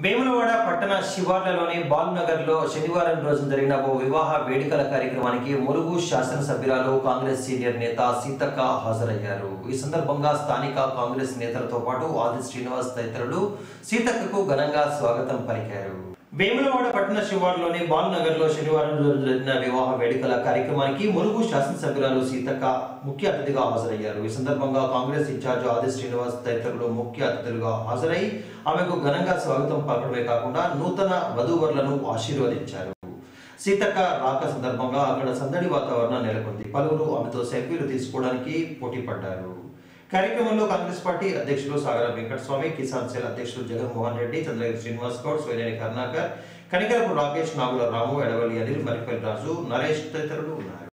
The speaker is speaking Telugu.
వేములవాడ పట్టణ శివార్లలోని బాల్నగర్లో శనివారం రోజు జరిగిన ఓ వివాహ వేడుకల కార్యక్రమానికి ములుగు శాసనసభ్యురాలు కాంగ్రెస్ సీనియర్ నేత సీతక్క హాజరయ్యారు. ఈ సందర్భంగా స్థానిక కాంగ్రెస్ నేతలతో పాటు ఆది శ్రీనివాస్ తదితరులు సీతక్కకు ఘనంగా స్వాగతం పలికారు. వేములవాడ పట్టణ శివార్లలోని బాల్నగర్లో శనివారం రోజు జరిగిన వివాహ వేడుకల కార్యక్రమానికి ములుగు శాసనసభ్యురాలు సీతక్క ముఖ్య అతిథిగా హాజరయ్యారు. ఈ సందర్భంగా కాంగ్రెస్ ఇన్ఛార్జ్ ఆది శ్రీనివాస్ తదితరులు ముఖ్య అతిథులుగా హాజరై ఆమెకు ఘనంగా స్వాగతం పలకడమే కాకుండా నూతన వధూవరులను ఆశీర్వదించారు. సీతక్క రాక సందర్భంగా అక్కడ సందడి వాతావరణం నెలకొంది. పలువురు ఆమెతో సెల్ఫీలు తీసుకోవడానికి పోటీ పడ్డారు. కార్యక్రమంలో కాంగ్రెస్ పార్టీ అధ్యక్షులు సాగర వెంకటస్వామి, కిసాన్ సెల్ అధ్యక్షులు జగన్మోహన్ రెడ్డి, చంద్రగిరి శ్రీనివాస్ గౌడ్, సోనేని కరుణాకర్, కనికరపు రాకేష్, నాగుల రాము, ఎడవల్లి అనిల్, మరిపల్లి రాజు, నరేష్ తదితరులు ఉన్నారు.